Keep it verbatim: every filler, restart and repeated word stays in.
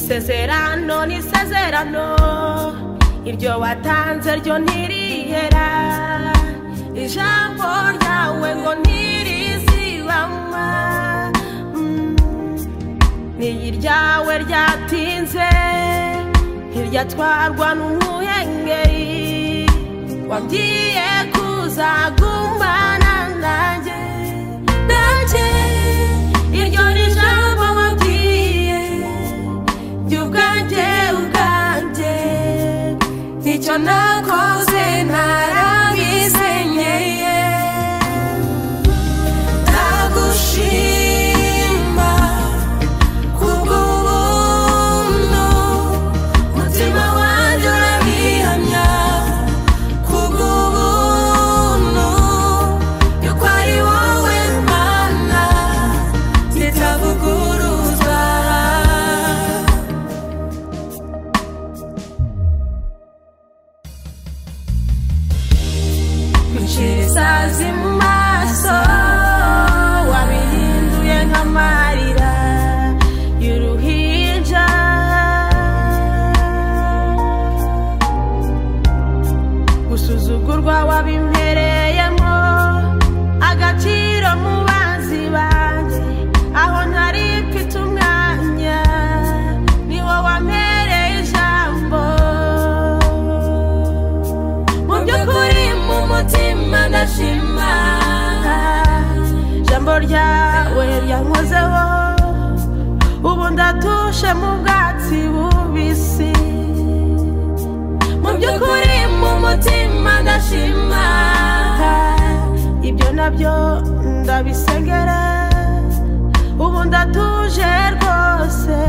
isezerano n'isezerano iryo watanze ryo ntirihera ijambo ryawe ngo ntirizibama n'iryawe ryatinze ntiryatwarwa n'umuhengeri wabwiye kuzagumana nanjye nanjye iryo ni ijambo wabwiye ry'ubwanjye ubwanjye nicyo nakoze narabisenyeye ndagushima kubw'ubuntu umutima wanjye urabihamya kubw'ubuntu yuko ari wowe Mana zitavuguruzwa isazi mu maso wabihinduye nk'amarira y'uruhinja gusuzugurwa wabimpereyemo agaciro mu bazi banjye aho ntari mfite umwanya niwo wampereye ijambo mu by'ukuri mu mutima ndashima ijambo ryawe ryankozeho ubu ndatushe mu bwatsi bubisi mu by'ukuri mu mutima ndashima ibyo nabyo ndabisengera ubu ndatuje rwose